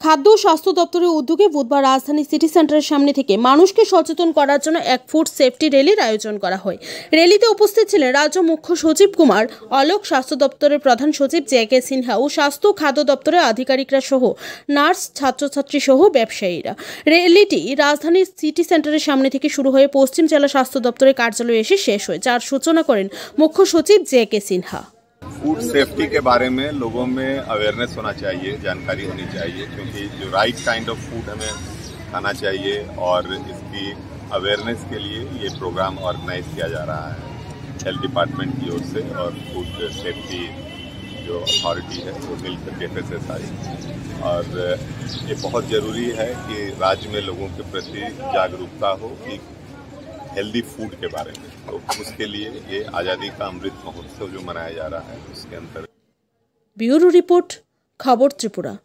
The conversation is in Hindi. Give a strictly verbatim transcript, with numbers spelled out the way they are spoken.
খাদ্য ও স্বাস্থ্য দপ্তরের উদ্যোগে বুধবার রাজধানী সিটি সেন্টারের সামনে থেকে মানুষকে সচেতন করার জন্য এক ফুড সেফটি র্যালির আয়োজন করা হয়। র্যালিতে উপস্থিত ছিলেন রাজ্য মুখ্য সচিব কুমার অলোক, স্বাস্থ্য দপ্তরের প্রধান সচিব জে কে সিনহা ও স্বাস্থ্য খাদ্য দপ্তরের আধিকারিকরা সহ নার্স, ছাত্রছাত্রী সহ ব্যবসায়ীরা। র্যালিটি রাজধানীর সিটি সেন্টারের সামনে থেকে শুরু হয়ে পশ্চিম জেলা স্বাস্থ্য দপ্তরের কার্যালয়ে এসে শেষ হয়, যার সূচনা করেন মুখ্য সচিব J K Sinha. Food safety के बारे में लोगों में अवेयरनेस होना चाहिए, जानकारी होनी चाहिए, क्योंकि जो राइट काइंड ऑफ फूड हमें खाना चाहिए और इसकी अवेयरनेस के लिए ये प्रोग्राम ऑर्गेनाइज किया जा रहा है हेल्थ डिपार्टमेंट की ओर से और फूड सेफ्टी जो अथॉरिटी है वो मिलकर के एफ एस एस आई। और ये बहुत ज़रूरी है कि राज्य में लोगों के प्रति जागरूकता हो कि हेल्दी फूड के बारे में, तो उसके लिए ये आज़ादी का अमृत महोत्सव जो मनाया जा रहा है उसके अंतर्गत। ब्यूरो रिपोर्ट, खबर त्रिपुरा।